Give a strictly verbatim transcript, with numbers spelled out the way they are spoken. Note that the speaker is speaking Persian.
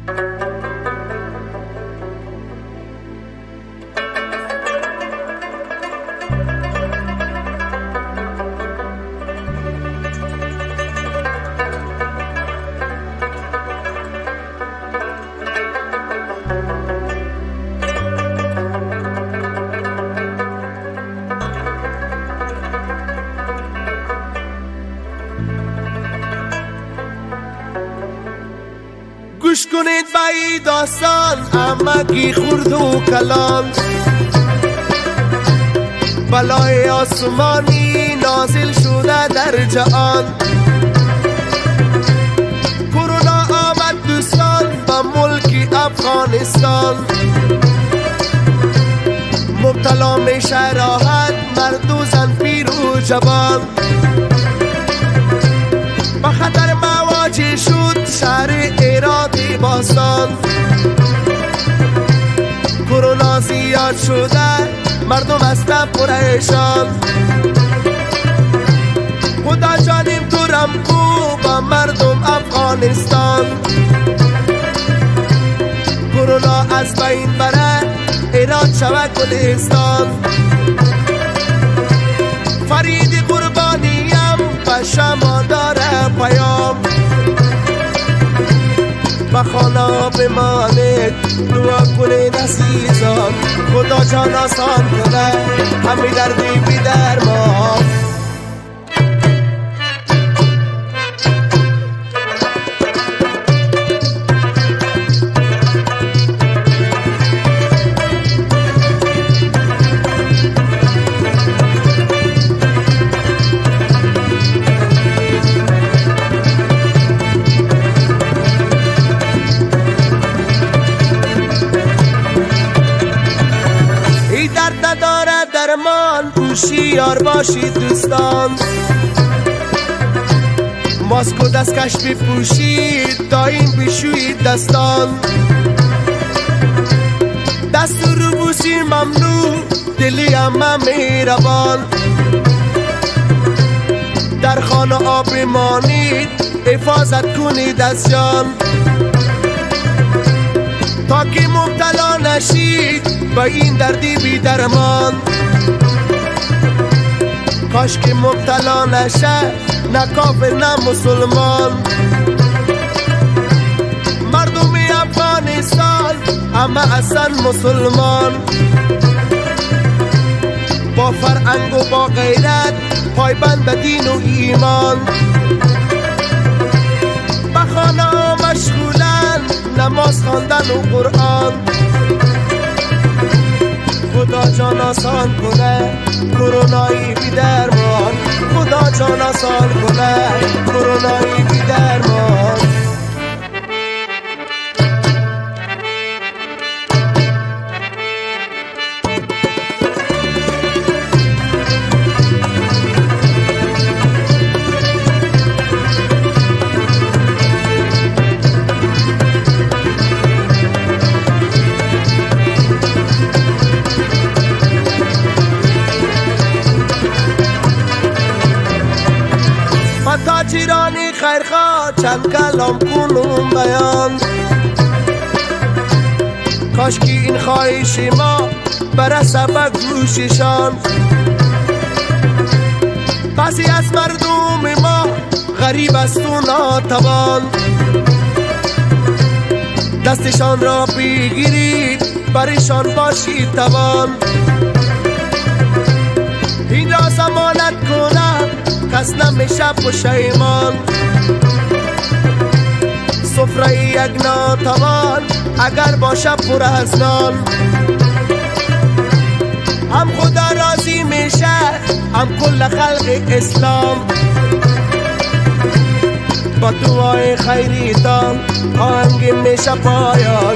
گوش کنید به این داستان امگی خورد و کلان، بلای آسمانی نازل شده در جهان. کرونا آمد دوستان به ملک افغانستان، مبتلا میشه راحت مرد و زن پیر و جوان. به خطر مواجه شد شهر هرات باستان، کرونا زیاد شده مردم است پریشان. خدا جانب دورم کو با مردم افغانستان، کرونا از بین بره هرات شود گلستان. فرید قربانیم به شما داره پیام، به خانه بمانید دعا کنید عزیزان. خدا جان آسان کنه همه دردی بی درمان. هوشیار باشید دوستان، ماسک و دستکش بپوشید دایم بشویید دستان. دست رو بوسی ممنوع دلی همه مهربان، در خانه آب مانید حفاظت کنید از جان. تا که مبتلا نشید با این دردی بی درمان، کاش که مبتلا نشه نه کافر نه مسلمان. مردم افغانستان همه اصلا مسلمان، با فرهنگ و با غیرت پایبند به دین و ایمان. به خانه مشغولن نماز خواندن و قرآن. خدا جان آسان کنه کرونایی بی درمان، خدا جان آسان کنه کرونایی بی درمان. تاجرانی خیرخواه چند کلام کنم بیان، کاش که این خواهش ما برسه به گوششان. بعضی از مردم ما غریب است و ناتوان، دستشان را بگیرید برشان باشید توان. این را ضمانت کنم کس نمیشه پشیمان، سفره یک ناتوان اگر باشه پر از نان. هم خدا راضی میشه هم کل خلق اسلام، با دعای خیریتان آهنگ میشه پایان.